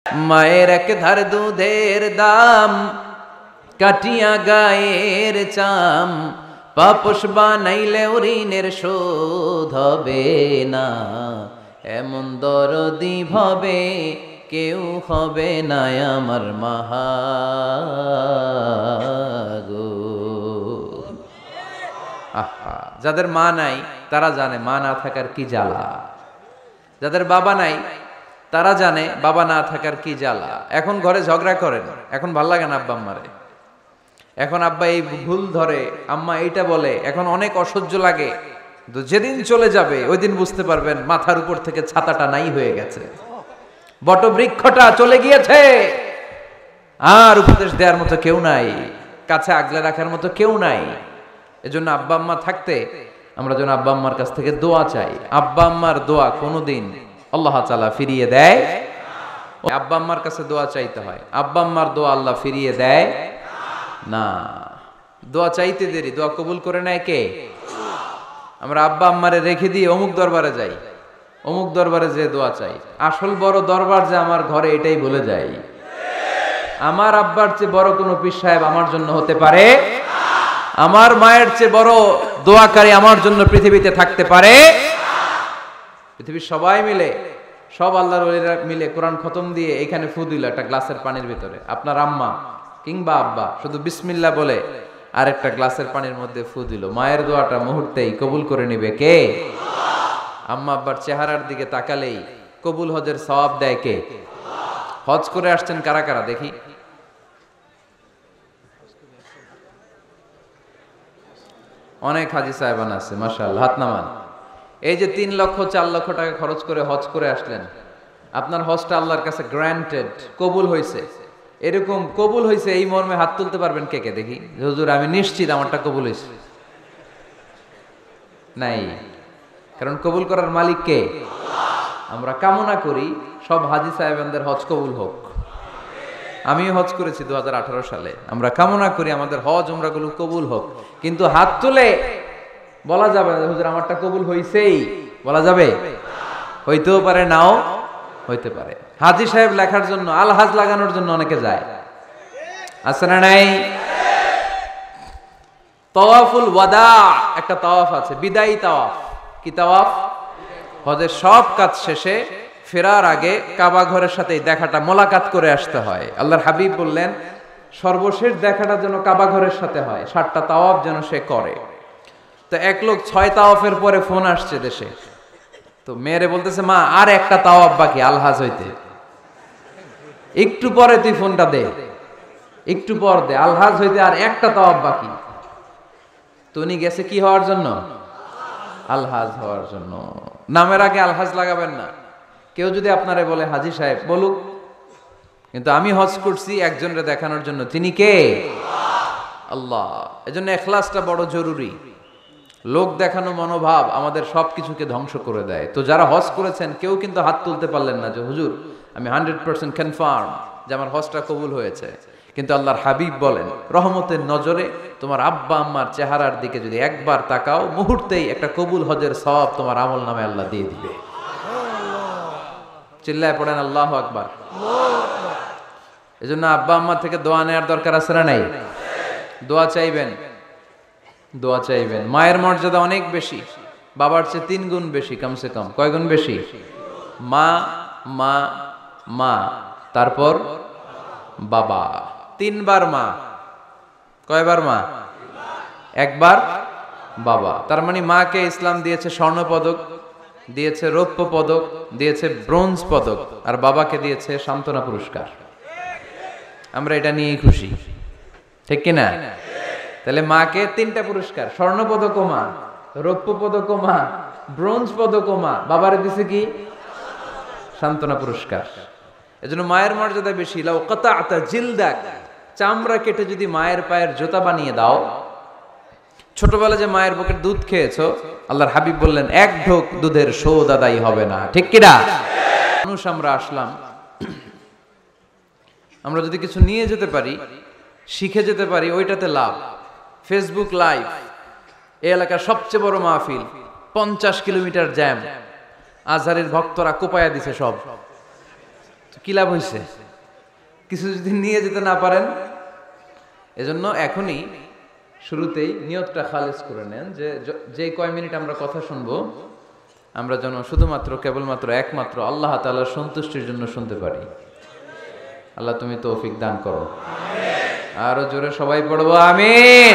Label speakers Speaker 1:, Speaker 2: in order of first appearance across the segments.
Speaker 1: মায়ের এক ধার দুধের দাম, কাটিয়া গায়ের চাম, পাপস বানাইলেও ঋণের শোধ হবে না। এমন দরদি ভবে কেউ হবে না আমার মাহাগো। আহা, যাদের মা নাই তারা জানে মা না থাকার কি জ্বালা। যাদের বাবা নাই তারা জানে বাবা না থাকার কি জ্বালা। এখন ঘরে ঝগড়া করেন, এখন ভাল লাগে না আব্বা আম্মারে। এখন আব্বা এই ভুল ধরে, আম্মা এইটা বলে, এখন অনেক অসহ্য লাগে। তো যেদিন চলে যাবে ওই দিন বুঝতে পারবেন মাথার উপর থেকে ছাতাটা নাই হয়ে গেছে, বটবৃক্ষটা চলে গিয়েছে, আর উপদেশ দেওয়ার মতো কেউ নাই, কাছে আগলে রাখার মতো কেউ নাই। এজন্য আব্বা আম্মা থাকতে আমরা যেন আব্বা আম্মার কাছ থেকে দোয়া চাই। আব্বা আম্মার দোয়া কোনোদিন আল্লাহ তাআলা ফিরিয়ে দেয়। আব্বা আম্মার কাছে দোয়া চাইতে হয়, আব্বা আম্মার দোয়া আল্লাহ ফিরিয়ে দেয় না। দোয়া চাইতে দেরি, দোয়া কবুল করে নেয় কে? আমরা আব্বা আম্মারে রেখে দিয়ে অমুক দরবারে যাই, অমুক দরবারে যে দোয়া চাই। আসল বড় দরবার যে আমার ঘরে, এটাই ভুলে যাই। আমার আব্বার চেয়ে বড় কোনো পীর সাহেব আমার জন্য হতে পারে, আমার মায়ের চেয়ে বড় দোয়াকারী আমার জন্য পৃথিবীতে থাকতে পারে। পৃথিবীর সবাই মিলে, সব আল্লাহর ওলিরা মিলে কোরআন খতম দিয়ে এখানে ফু দিল একটা গ্লাসের পানির ভিতরে। আপনার আম্মা কিংবা আব্বা শুধু বিসমিল্লাহ বলে আর একটা গ্লাসের পানির মধ্যে ফু দিল, মায়ের দোয়াটা মুহূর্তেই কবুল করে নিবে কে? আম্মা আব্বার চেহারার দিকে তাকালেই কবুল হজের সওয়াব দেয় কে? হজ করে আসছেন কারা কারা দেখি? অনেক হাজি সাহেবান আছে, মাশাআল্লাহ, হাত নামান। এই যে 3 লক্ষ 4 লক্ষ টাকা খরচ করে হজ করে আসলেন, আপনার হজটা আল্লাহর কাছে গ্র্যান্টেড, কবুল হয়েছে। এরকম কবুল হয়েছে এই মর্মে হাত তুলতে পারবেন কে কে দেখি? হুজুর আমি নিশ্চিত আমারটা কবুল হয়েছে। নাই, কারণ কবুল করার মালিক কে? আমরা কামনা করি সব হাজি সাহেবানদের হজ কবুল হোক। আমিও হজ করেছি 2018 সালে। আমরা কামনা করি আমাদের হজ উমরাগুলো কবুল হোক, কিন্তু হাত তুলে বলা যাবে না হুজুর আমারটা কবুল হইছেই, বলা যাবে? হইতেও পারে, নাও হইতে পারে। হাজি সাহেব লেখার জন্য, আল হাজ লাগানোর জন্য অনেকে যায়, আছে না নাই? তাওয়াফুল ওয়াদা একটা তাওয়াফ আছে, বিদায়ী তাওয়াফ। কি তাওয়াফ? হজের সব কাজ শেষে ফেরার আগে কাবা ঘরের সাথে দেখাটা, মোলাকাত করে আসতে হয়। আল্লাহর হাবিব বললেন সর্বশেষ দেখাটা যেন কাবা ঘরের সাথে হয়, 7টা তাওয়াফ যেন সে করে। তো এক লোক 6 তাওয়াফের পরে ফোন আসছে দেশে, তো মেয়েরে বলতেছে মা আর একটা তাওয়াফ বাকি আলহাজ হইতে, একটু পরে তুই ফোনটা দে, একটু পর দে, আলহাজ হইতে আর একটা তাওয়াফ বাকি। তো উনি গেছে কি হওয়ার জন্য? আলহাজ হওয়ার জন্য। নামের আগে আলহাজ লাগাবেন না। কেউ যদি আপনারে বলে হাজি সাহেব, বলুক, কিন্তু আমি হজ করছি একজনরে দেখানোর জন্য। তিনি কে? আল্লাহ। এজন্য ইখলাসটা বড় জরুরি। লোক দেখানো মনোভাব আমাদের সবকিছুকে ধ্বংস করে দেয়। তো যারা হজ করেছেন কেউ কিন্তু হাত তুলতে পারলেন না যে হুজুর আমি 100% কনফার্ম যে আমার হজটা কবুল হয়েছে। কিন্তু আল্লাহর হাবিব বলেন রহমতের নজরে তোমার আব্বা আম্মার চেহারার দিকে যদি একবার তাকাও, মুহূর্তেই একটা কবুল হজের সওয়াব তোমার আমল নামে আল্লাহ দিয়ে দিবে। চিল্লায় পড়েন আল্লাহু আকবার। এজন্য আব্বা আম্মা থেকে দোয়া নেওয়ার দরকার আছে না নাই? দোয়া চাইবেন, দোয়া চাইবেন। মায়ের মর্যাদা অনেক বেশি, বাবার চেয়ে 3 গুণ বেশি, কমসে কম। কয় গুণ বেশি? মা মা মা, তারপর বাবা। 3 বার মা। কয়বার মা? 1 বার বাবা। তার মানে মাকে ইসলাম দিয়েছে স্বর্ণ পদক, দিয়েছে রৌপ্য পদক, দিয়েছে ব্রোঞ্জ পদক, আর বাবাকে দিয়েছে সান্ত্বনা পুরস্কার। আমরা এটা নিয়েই খুশি, ঠিক কিনা? তাহলে মাকে 3টা পুরস্কার, স্বর্ণ পদকও মা, রৌপ্য পদকও মা, ব্রোঞ্জ পদকও মা, বাবারে দিছে কি? সান্ত্বনা পুরস্কার। এজন্য মায়ের মর্যাদা বেশি। লাউ কাতা'তা জিলদাক, চামড়া কেটে যদি মায়ের পায়ের জুতা বানিয়ে দাও। ছোটবেলা যে মায়ের বুকের দুধ খেয়েছো, আল্লাহর হাবিব বললেন 1 ঢোক দুধের শোধ আদায় হবে না, ঠিক কিনা? মানুষ আমরা আসলাম, আমরা যদি কিছু নিয়ে যেতে পারি, শিখে যেতে পারি, ওইটাতে লাভ। ফেসবুক লাইভ, এই এলাকার সবচেয়ে বড় মাহফিল, 50 কিলোমিটার জ্যাম, আজহারের ভক্তরা কোপায়া দিছে সব। কি লাভ হয়েছে? কিছু যদি নিয়ে যেতে না পারেন, এজন্য এখনই শুরুতেই নিয়তটা খালেজ করে নেন যে যে কয় মিনিট আমরা কথা শুনবো আমরা যেন শুধুমাত্র কেবলমাত্র একমাত্র আল্লাহ তাআলার সন্তুষ্টির জন্য শুনতে পারি। আল্লাহ তুমি তৌফিক দান করো। আরো জোরে সবাই পড়বো আমিন।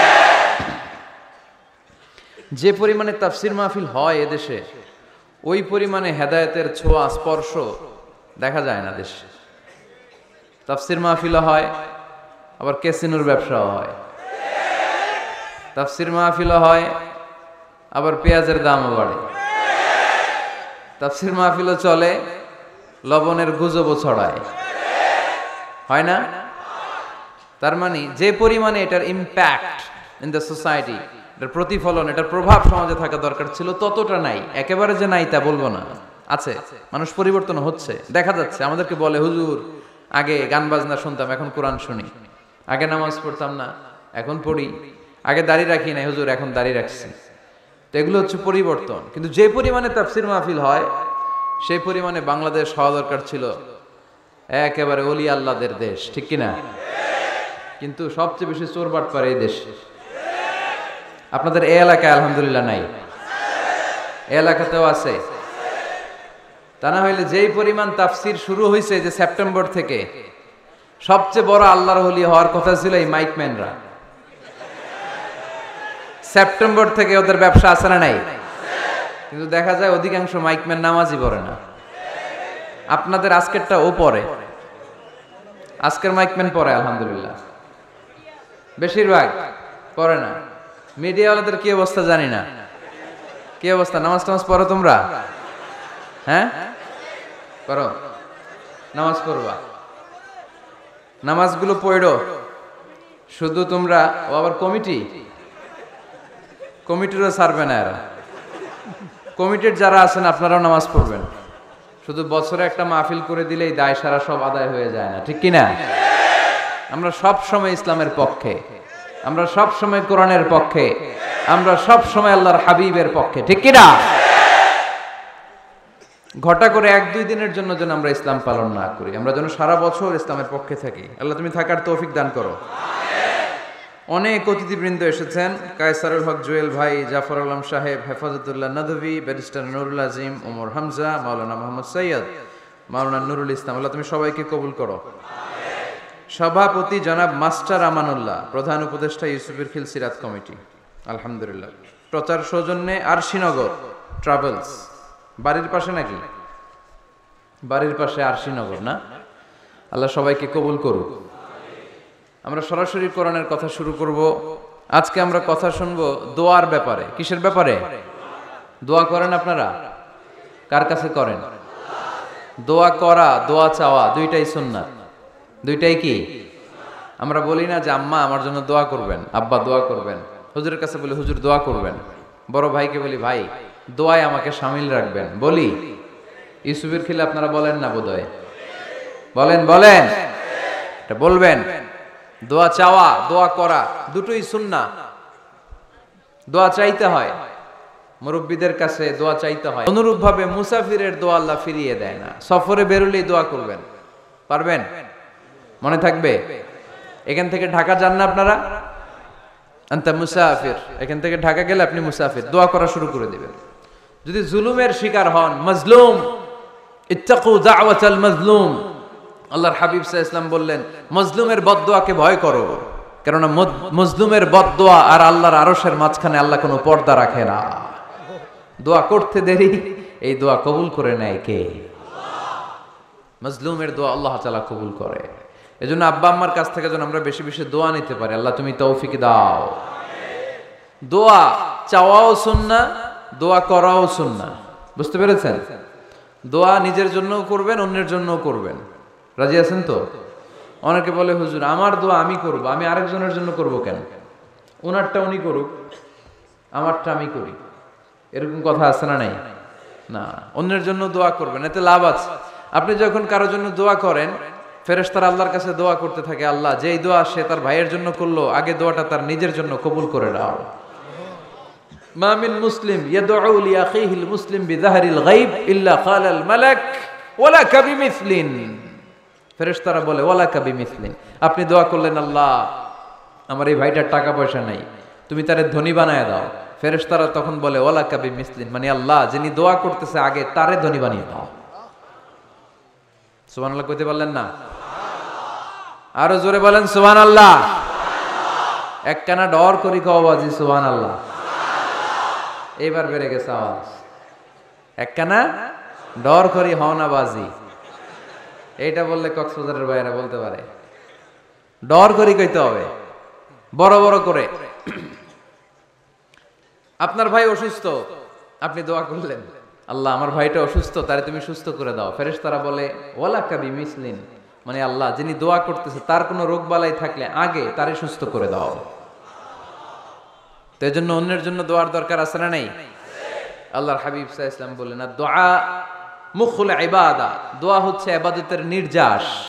Speaker 1: যে পরিমাণে তাফসির মাহফিল হয় এদেশে, ওই পরিমাণে হেদায়েতের ছোঁয়া স্পর্শ দেখা যায় না দেশে। তাফসির মাহফিলও হয়, আবার ক্যাসিনোর ব্যবসাও হয়। তাফসির মাহফিলও হয়, আবার পেঁয়াজের দামও বাড়ে। তাফসির মাহফিলও চলে, লবণের গুজবও ছড়ায়, হয় না? তার মানে যে পরিমাণে এটার ইম্প্যাক্ট ইন দ্য সোসাইটি, এটার প্রতিফলন, এটার প্রভাব সমাজে থাকা দরকার ছিল, ততটা নাই। একেবারে যে নাই তা বলবো না, আছে। মানুষ পরিবর্তন হচ্ছে, দেখা যাচ্ছে। আমাদেরকে বলে, হুজুর আগে গান বাজনা শুনতাম, এখন কোরআন শুনি। আগে নামাজ পড়তাম না, এখন পড়ি। আগে দাড়ি রাখি নাই, হুজুর এখন দাড়ি রাখছি। তো এগুলো হচ্ছে পরিবর্তন। কিন্তু যে পরিমাণে তাফসির মাহফিল হয়, সেই পরিমাণে বাংলাদেশ হওয়া দরকার ছিল একেবারে ওলি আল্লাহদের দেশ, ঠিক কিনা? কিন্তু সবচেয়ে বেশি চোর বাটপার এই দেশ। আপনাদের এই এলাকায় আলহামদুলিল্লাহ নাই, এই এলাকাতেও আছে। তা না হইলে যেই পরিমাণ তাফসির শুরু হয়েছে যে সেপ্টেম্বর থেকে, সবচেয়ে বড় আল্লাহর ওলি হওয়ার কথা ছিল এই মাইকম্যানরা। সেপ্টেম্বর থেকে ওদের ব্যবসা আছে না নাই? কিন্তু দেখা যায় অধিকাংশ মাইকম্যান নামাজই পড়ে না। আপনাদের আজকেরটা ও পড়ে, আজকের মাইকম্যান পড়ে আলহামদুলিল্লাহ, বেশিরভাগ পড়ে না। মিডিয়াওয়ালাদের কি অবস্থা জানি না, কি অবস্থা? নামাজ টামাজ পড়ো তোমরা? হ্যাঁ পড়ো, নামাজ পড়বা, নামাজগুলো পড়ো। শুধু তোমরা, ও আবার কমিটিরও ছাড়বে না এরা। কমিটির যারা আছেন আপনারাও নামাজ পড়বেন। শুধু বছরে একটা মাহফিল করে দিলেই দায় সারা সব আদায় হয়ে যায় না, ঠিক কিনা? আমরা সব সময় ইসলামের পক্ষে, আমরা সব সময় কোরআনের পক্ষে, আমরা সব সময় আল্লাহর হাবিবের পক্ষে, ঠিক কিনা? ঘটা করে 1-2 দিনের জন্য যেন আমরা ইসলাম পালন না করি, আমরা যেন সারা বছর ইসলামের পক্ষে থাকি। আল্লাহ তুমি থাকার তৌফিক দান করো। অনেক অতিথিবৃন্দ এসেছেন। কায়সারুল হক জুয়েল ভাই, জাফর আলম সাহেব, হেফাজতুল্লাহ নদভী, ব্যারিস্টার নুরুল আজিম, ওমর হামজা, মাওলানা মোহাম্মদ সৈয়দ, মাওলানা নুরুল ইসলাম, আল্লাহ তুমি সবাইকে কবুল করো। সভাপতি জনাব মাস্টার আমানুল্লাহ, প্রধান উপদেষ্টা ইউসুফের খিল সিরাত কমিটি, আলহামদুলিল্লাহ। প্রচার সৌজন্যে আরশিনগর ট্রাভেলস, বাড়ির পাশে নাকি? বাড়ির পাশে আরশিনগর না? আল্লাহ সবাইকে কবুল করুক। আমরা সরাসরি কোরআনের কথা শুরু করব। আজকে আমরা কথা শুনবো দোয়ার ব্যাপারে। কিসের ব্যাপারে? দোয়া করেন আপনারা? কার কাছে করেন? দোয়া করা, দোয়া চাওয়া দুইটাই সুন্নাত। দুইটাই কি? আমরা বলি না যে আম্মা আমার জন্য দোয়া করবেন, আব্বা দোয়া করবেন। হুজুরের কাছে বলি হুজুর দোয়া করবেন। বড় ভাইকে বলি ভাই দোয়ায় আমাকে শামিল রাখবেন, বলি। ইউসুফের খিলে আপনারা বলেন না বোধহয়? বলেন, এটা বলবেন। দোয়া চাওয়া, দোয়া করা দুটোই সুন্নাহ। দোয়া চাইতে হয়, মুরব্বীদের কাছে দোয়া চাইতে হয়। অনুরূপভাবে মুসাফিরের দোয়া আল্লাহ ফিরিয়ে দেয় না। সফরে বেরোলেই দোয়া করবেন, পারবেন? মনে থাকবে? এখান থেকে ঢাকা যান না আপনারা? আনতা মুসাফির, এখান থেকে ঢাকা গেলে আপনি মুসাফির, দোয়া করা শুরু করে দিবেন। যদি জুলুমের শিকার হন, মাজলুম, ইত্তাকু দাওয়াতাল মাজলুম, আল্লাহর হাবিব সাল্লাল্লাহু আলাইহি ওয়াসাল্লাম বললেন মজলুমের বদদোয়াকে ভয় করো, কেননা মজলুমের বদদোয়া আর আল্লাহর আরশের মাঝখানে আল্লাহ কোনো পর্দা রাখে না। দোয়া করতে দেরি, এই দোয়া কবুল করে নেয় কে? মজলুমের দোয়া আল্লাহ তাআলা কবুল করে। এজন্য আব্বা আম্মার কাছ থেকে যেন আমরা বেশি বেশি দোয়া নিতে পারি। আল্লাহ তুমি তৌফিক দাও। দোয়া চাওয়াও সুন্নাহ, দোয়া করাও সুন্নাহ। বুঝতে পেরেছেন? দোয়া নিজের জন্যও করবেন, অন্যের জন্যও করবেন। রাজি আছেন তো? অনেকে বলে হুজুর আমার দোয়া আমি করব, আমি আরেকজনের জন্য করব কেন? ওনারটা উনি করুক, আমারটা আমি করি, এরকম কথা আছে না নাই? না, অন্যের জন্য দোয়া করবেন, এতে লাভ আছে। আপনি যখন কারোর জন্য দোয়া করেন, ফেরেশতারা আল্লাহর কাছে দোয়া করতে থাকে, আল্লাহ যেই দোয়া সে তার ভাইয়ের জন্য করলো, আগে দোয়াটা তার নিজের জন্য কবুল করে দাও। মা মিন মুসলিম ইয়াদউ লি আখিহিল মুসলিম বিযাহরিল গায়ব ইল্লা ক্বালাল মালাক ওয়ালাকা বিমিসলিন। ফেরেশতারা বলে ওয়ালাকা বিমিসলিন, আপনি দোয়া করলেন আল্লাহ আমার এই ভাইটার টাকা পয়সা নাই, তুমি তারে ধনী বানায় দাও। ফেরেশতারা তখন বলে ওয়ালাকা বিমিসলিন, মানে আল্লাহ যিনি দোয়া করতেছে আগে তারে ধনী বানিয়ে দাও। সুবহানাল্লাহ কইতে পারলেন না? আরো জোরে বলেন সুবহানাল্লাহ। একখানা ডর করি কও বাজি সুবহানাল্লাহ। এইবার বেড়ে গেছে আওয়াজ। একখানা ডর করি হও না বাজি, এইটা বললে কক্সবাজারের ভাইয়েরা বলতে পারে। ডর করি কইতে হবে বড় বড় করে। আপনার ভাই অসুস্থ, আপনি দোয়া করলেন আল্লাহ আমার ভাইটা অসুস্থ, তারে তুমি সুস্থ করে দাও। ফেরেশতারা বলে ওয়ালাকা বিমিসলিন, মানে আল্লাহ যিনি দোয়া করতেছে তার কোনো রোগ বালাই থাকলে আগে তারে সুস্থ করে দাও। তো এজন্য অন্যের জন্য দোয়ার দরকার আছে না নাই? আল্লাহর হাবিব সাল্লাল্লাহু আলাইহি ওয়াসাল্লাম বলেন, দোয়া মুখুল ইবাদা, দোয়া হচ্ছে ইবাদতের নির্যাস।